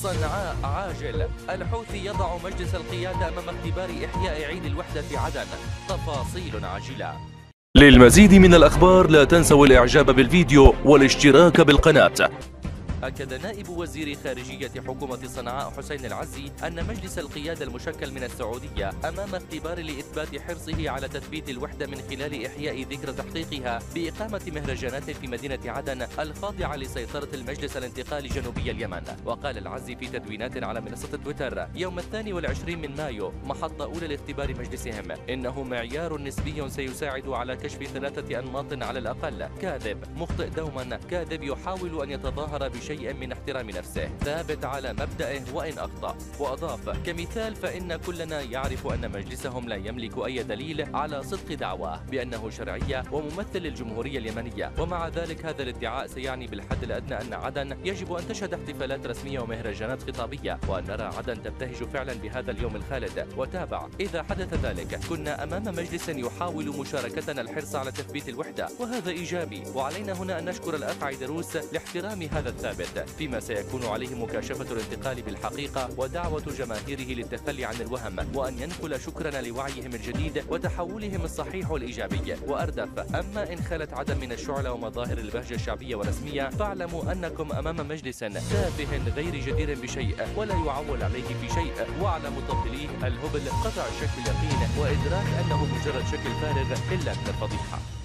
صنعاء عاجل. الحوثي يضع مجلس القيادة أمام اختبار إحياء عيد الوحدة في عدن. تفاصيل عاجلة. للمزيد من الأخبار لا تنسوا الإعجاب بالفيديو والاشتراك بالقناة. أكد نائب وزير خارجية حكومة صنعاء حسين العزي أن مجلس القيادة المشكل من السعودية أمام اختبار لإثبات حرصه على تثبيت الوحدة من خلال إحياء ذكرى تحقيقها بإقامة مهرجانات في مدينة عدن الخاضعة لسيطرة المجلس الانتقالي جنوبي اليمن. وقال العزي في تدوينات على منصة تويتر يوم 22 من مايو محطة أولى لاختبار مجلسهم إنه معيار نسبي سيساعد على كشف 3 أنماط على الأقل: كاذب، مخطئ دوما، كاذب يحاول أن يتظاهر بشيء من احترام نفسه، ثابت على مبدئه وإن أخطأ. وأضاف: كمثال فإن كلنا يعرف أن مجلسهم لا يملك أي دليل على صدق دعواه بأنه شرعية وممثل للجمهورية اليمنية، ومع ذلك هذا الادعاء سيعني بالحد الأدنى أن عدن يجب أن تشهد احتفالات رسمية ومهرجانات خطابية، وأن نرى عدن تبتهج فعلا بهذا اليوم الخالد. وتابع: إذا حدث ذلك كنا أمام مجلس يحاول مشاركتنا الحرص على تثبيت الوحدة، وهذا إيجابي، وعلينا هنا أن نشكر الأخ عيدروس لاحترام هذا الثابت، فيما سيكون عليه مكاشفة الانتقال بالحقيقة ودعوة جماهيره للتخلي عن الوهم، وأن ينقل شكرنا لوعيهم الجديد وتحولهم الصحيح والإيجابي. وأردف: أما إن خلت عدن من الشعلة ومظاهر البهجة الشعبية والرسمية فاعلموا أنكم أمام مجلس تافه غير جدير بشيء ولا يعول عليه في شيء، وعلى مطبليه الهبل قطع الشك باليقين وإدراك أنه مجرد شكل فارغ إلا من الفضيحة.